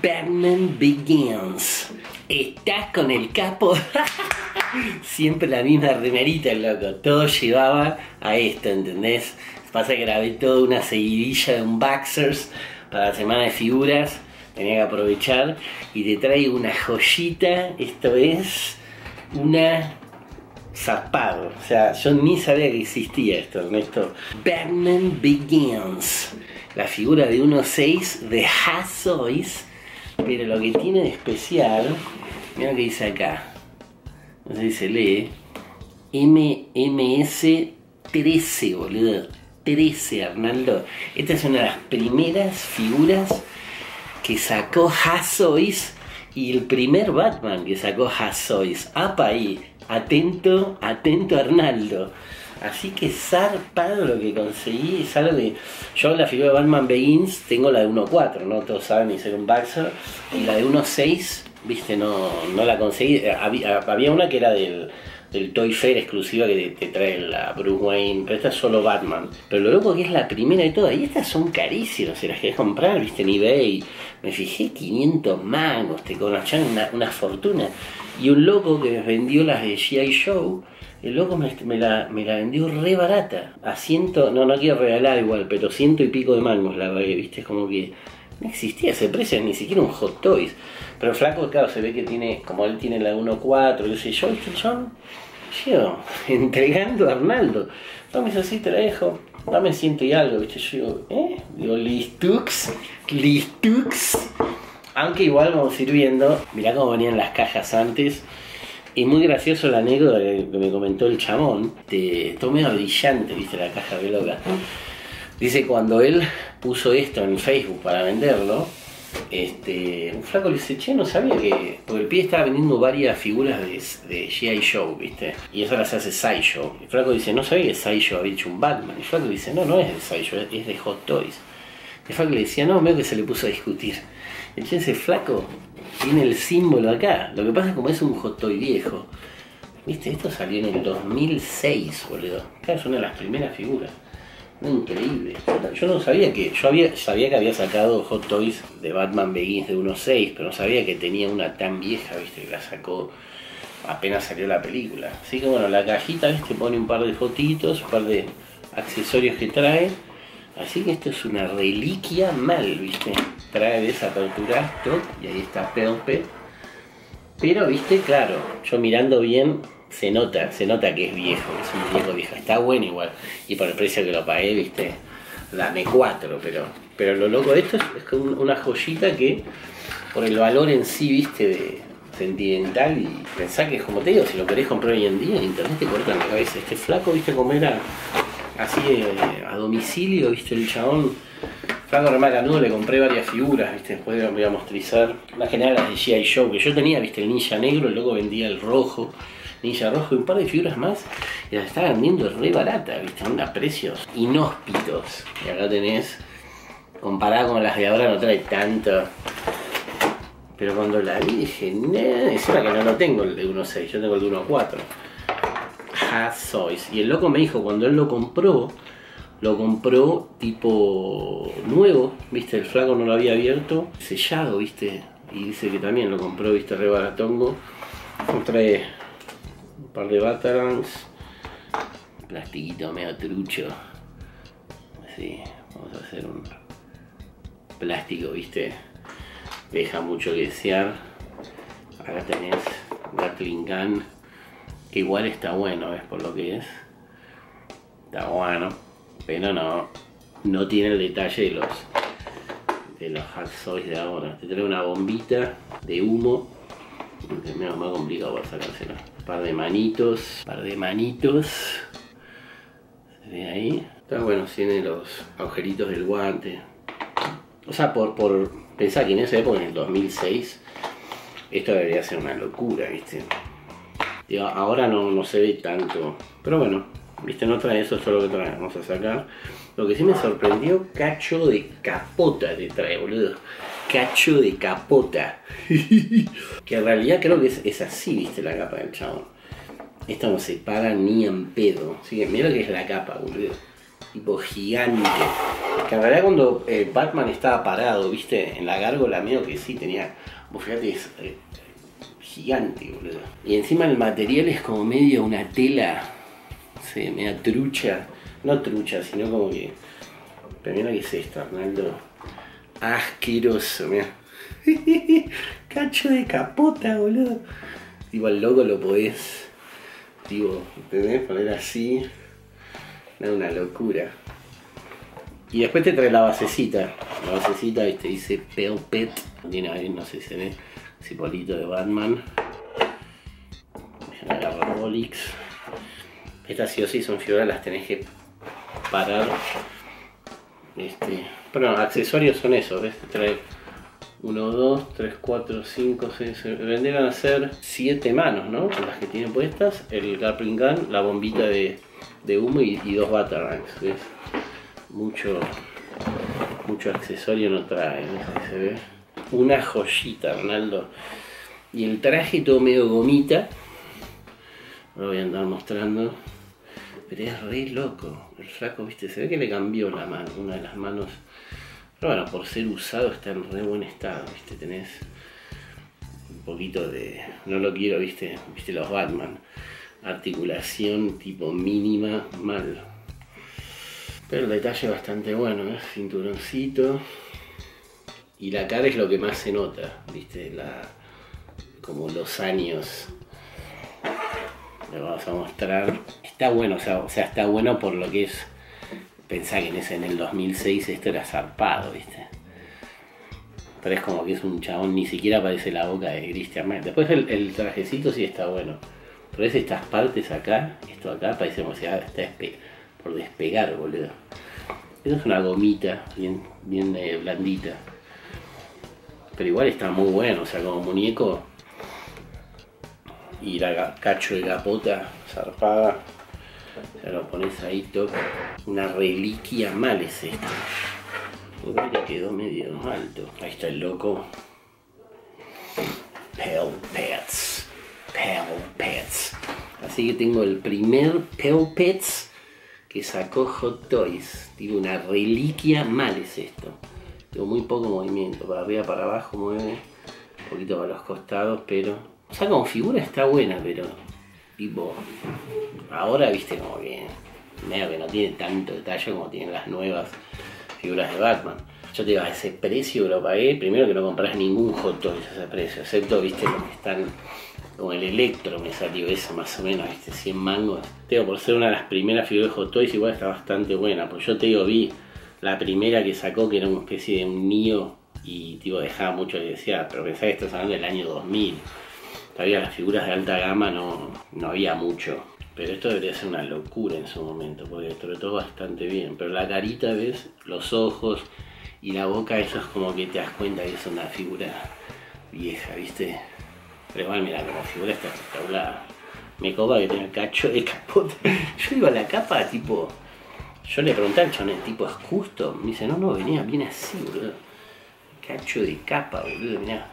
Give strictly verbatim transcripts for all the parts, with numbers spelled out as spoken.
Batman Begins. ¿Estás con el capo? Siempre la misma remerita, el loco. Todo llevaba a esto, ¿entendés? Pasa que grabé toda una seguidilla de unboxers para la semana de figuras. Tenía que aprovechar. Y te traigo una joyita. Esto es una... zarpado. O sea, yo ni sabía que existía esto, Ernesto. Batman Begins. La figura de uno seis de Hot Toys. Pero lo que tiene de especial, mira lo que dice acá, no sé si se lee, M M S trece, boludo, trece, Arnaldo. Esta es una de las primeras figuras que sacó Hot Toys y el primer Batman que sacó Hot Toys. Apa ahí, atento, atento, Arnaldo. Así que zarpado lo que conseguí. Es algo que yo, la figura de Batman Begins, tengo la de uno cuatro, ¿no? Todos saben, y ser un boxer. Y la de uno seis, viste, no, no la conseguí. Había, había una que era del, del Toy Fair exclusiva que te, te trae la Bruce Wayne, pero esta es solo Batman. Pero lo loco que es la primera de todas. Y estas son carísimas, si las querés comprar, viste, en eBay. Me fijé, quinientos mangos, te conocían una, una fortuna. Y un loco que me vendió las de G I Joe, el loco me, me, la, me la vendió re barata. A ciento, no, no quiero regalar igual, pero ciento y pico de mangos la pagué, viste, es como que no existía ese precio, ni siquiera un Hot Toys. Pero el flaco, claro, se ve que tiene, como él tiene la uno cuatro, yo sé, yo, yo, yo, entregando a Arnaldo. Tome eso así, te la dejo, dame ciento y algo, viste, yo digo, ¿eh? Digo, listux, listux. Aunque igual vamos a ir viendo, mirá cómo venían las cajas antes. Y muy gracioso la anécdota que me comentó el chamón. De, todo medio brillante, viste, la caja de loca. Dice, cuando él puso esto en Facebook para venderlo, este, un flaco le dice, che, no sabía que... Porque el pibe estaba vendiendo varias figuras de, de G I Joe, viste. Y eso las hace Sideshow. El flaco dice, no sabía que Sideshow había hecho un Batman. Y el flaco dice, no, no es de Sideshow, es de Hot Toys. El flaco le decía, no, veo que se le puso a discutir. Y ese flaco tiene el símbolo acá. Lo que pasa es como es un Hot Toy viejo. Viste, esto salió en el dos mil seis, boludo. Claro, es una de las primeras figuras. Increíble. Yo no sabía que... Yo había, sabía que había sacado Hot Toys de Batman Begins de uno seis, pero no sabía que tenía una tan vieja, viste, que la sacó apenas salió la película. Así que bueno, la cajita, viste, pone un par de fotitos, un par de accesorios que trae. Así que esto es una reliquia mal, viste. Trae desaperturato y ahí está Pelpe. Pero, viste, claro, yo mirando bien, se nota, se nota que es viejo, es un viejo viejo. Está bueno igual. Y por el precio que lo pagué, viste, la M cuatro, pero, pero lo loco de esto es, es como una joyita que, por el valor en sí, viste, de sentimental, y pensá que, como te digo, si lo querés comprar hoy en día, en internet te cortan la cabeza. Este flaco, viste, como era así eh, a domicilio, viste, el chabón flaco re macanudo, le compré varias figuras, viste, después lo voy a mostrizar. Más que nada las de G I Joe, que yo tenía, viste, el ninja negro, el loco vendía el rojo, ninja rojo y un par de figuras más, y las estaba vendiendo re barata, viste, a precios inhóspitos. Y acá tenés, comparada con las de ahora no trae tanto. Pero cuando la vi dije, nah, encima que no lo tengo el de uno seis, yo tengo el de uno cuatro. Hot Toys. Y el loco me dijo, cuando él lo compró, lo compró tipo nuevo, viste, el flaco no lo había abierto, sellado, viste, y dice que también lo compró, viste, re baratongo. Trae un par de Batarangs, plastiquito medio trucho, así, vamos a hacer un plástico, viste, deja mucho que desear. Acá tenés Gatling Gun, que igual está bueno, ves, por lo que es, está bueno. Pero no, no tiene el detalle de los de los Hot Toys de ahora. Te trae una bombita de humo, es menos más complicado para sacársela. Un par de manitos, un par de manitos. ¿Se ve ahí? Está bueno, tiene los agujeritos del guante. O sea, por, por pensar que en esa época, en el dos mil seis, esto debería ser una locura, ¿viste? Digo, ahora no, no se ve tanto, pero bueno. Viste, no trae eso, solo lo que trae. Vamos a sacar. Lo que sí me sorprendió, cacho de capota te trae, boludo. Cacho de capota. Que en realidad creo que es, es así, viste, la capa del chabón. Esto no se paga ni en pedo. Así que mira lo que es la capa, boludo. tipo gigante. Que en realidad cuando eh, Batman estaba parado, viste, en la gárgola medio que sí tenía, vos fíjate, es eh, gigante, boludo. Y encima el material es como medio una tela, no sé, media trucha. No trucha, sino como que... Pero mira que es esto, Arnaldo. Asqueroso, mira. Cacho de capota, boludo. Digo, al logo lo podés, digo, ¿entendés? Poner así. Es una locura. Y después te trae la basecita. La basecita, viste, dice Pelpet. Tiene ahí, no sé si se ve, cipolito de Batman. La Rolex. Estas sí o sí son figuras, las tenés que parar. Este, pero no, accesorios son esos, ¿ves? Te trae uno, dos, tres, cuatro, cinco, seis, vendrían a ser siete manos, ¿no? Con las que tiene puestas, el grappling gun, la bombita de, de humo y, y dos batarangs, ¿ves? Mucho, mucho accesorio no trae, no sé si se ve. Una joyita, Arnaldo. Y el traje todo medio gomita. Lo voy a andar mostrando. Pero es re loco. El flaco, viste, se ve que le cambió la mano, una de las manos. Pero bueno, por ser usado está en re buen estado, viste, tenés un poquito de... No lo quiero, viste, viste los Batman. Articulación tipo mínima, mal. Pero el detalle es bastante bueno, ¿eh? Cinturoncito. Y la cara es lo que más se nota, viste, la... como los años. Lo vamos a mostrar. Está bueno, o sea, o sea, está bueno por lo que es. Pensá que en, ese, en el dos mil seis esto era zarpado, viste. Pero es como que es un chabón, ni siquiera parece la boca de Christian Bale. Después el, el trajecito sí está bueno. Pero es estas partes acá, esto acá parece como si está despe por despegar, boludo. Esto es una gomita, bien, bien eh, blandita. Pero igual está muy bueno, o sea, como muñeco. Y la cacho de capota zarpada, se lo pones ahí, toca. Una reliquia mal es esta. Creo que quedó medio alto. Ahí está el loco. Pelpets. Pelpets. Así que tengo el primer Pelpets que sacó Hot Toys. Digo, una reliquia mal es esto. Tengo muy poco movimiento. Para arriba, para abajo mueve. Un poquito para los costados, pero... O sea, como figura está buena, pero tipo, ahora viste como que medio que no tiene tanto detalle como tienen las nuevas figuras de Batman. Yo te digo, a ese precio lo pagué, primero que no compras ningún Hot Toys a ese precio, excepto, viste, los que están como el Electro, me salió eso más o menos, viste, cien mangos. Te digo, por ser una de las primeras figuras de Hot Toys, igual está bastante buena, pues yo te digo, vi la primera que sacó, que era una especie de un Neo, y tipo, dejaba mucho que desear, pero pensá que estás hablando del año dos mil. Todavía las figuras de alta gama no, no había mucho. Pero esto debería ser una locura en su momento, porque trató bastante bien. Pero la carita, ves, los ojos y la boca, eso es como que te das cuenta que es una figura vieja, ¿viste? Pero igual, mira, la figura está espectacular. Me copa que tenga cacho de capota. Yo digo a la capa, tipo... Yo le pregunté al chonel, tipo, ¿es justo? Me dice, no, no, venía bien así, boludo. Cacho de capa, boludo, mirá.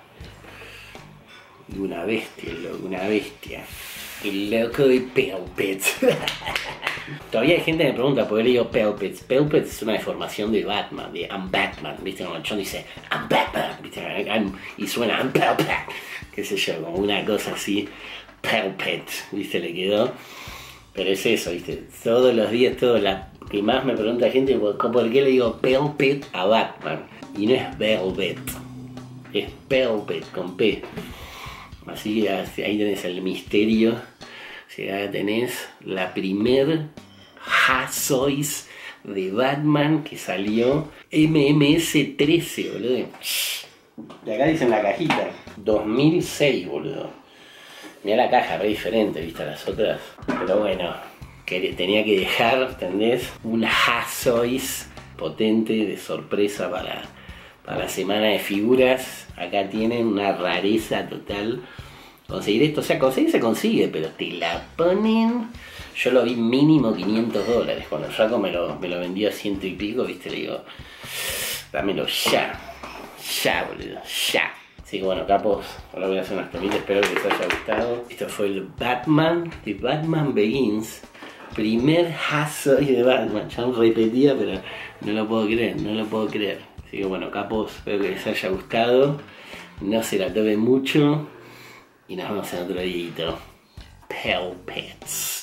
Una bestia, loco, una bestia. El loco de Pelpets. Todavía hay gente que me pregunta por qué le digo Pelpets. Pelpets es una deformación de Batman, de I'm Batman, ¿viste? Como John dice I'm Batman, ¿viste? I'm, y suena I'm Pelpet, qué sé yo, como una cosa así. Pelpet, ¿viste? Le quedó. Pero es eso, ¿viste? Todos los días, todo la que más me pregunta la gente por, por qué le digo Pelpet a Batman. Y no es Velvet, es Pelpet con P. Así que ahí tenés el misterio. Si acá tenés la primer Hot Toys de Batman que salió M M S trece, boludo. De acá dicen la cajita dos mil seis, boludo. Mirá la caja, re diferente, viste, a las otras. Pero bueno, que tenía que dejar, ¿entendés? Una Hot Toys potente de sorpresa para... Para la semana de figuras. Acá tienen una rareza total. Conseguir esto, o sea, conseguir se consigue, pero te la ponen. Yo lo vi mínimo quinientos dólares. Cuando el Jaco me lo, me lo vendió a ciento y pico, viste, le digo, dámelo ya. Ya, boludo, ya. Así que bueno, capos, ahora voy a hacer unas tomitas, espero que les haya gustado. Esto fue el Batman de Batman Begins. Primer Hazoy de Batman. Ya lo repetía, pero no lo puedo creer, no lo puedo creer. Así que bueno, capos, espero que les haya gustado. No se la tomen mucho. Y nos vemos en otro videito. Pell Pets.